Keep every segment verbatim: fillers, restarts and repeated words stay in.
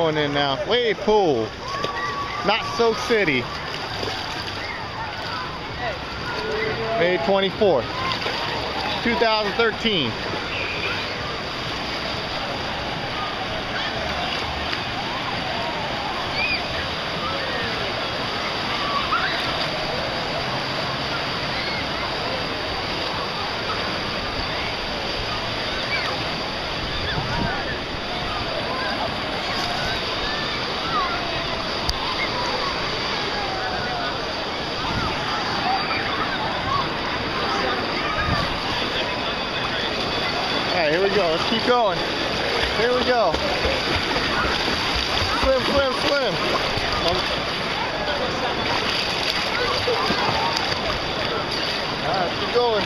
going in now. Wade Pool. Not So City. May twenty-fourth, two thousand thirteen. Alright, here we go. Let's keep going. Here we go. Swim, swim, swim. Alright, keep going.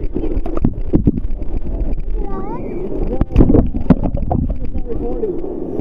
Recording.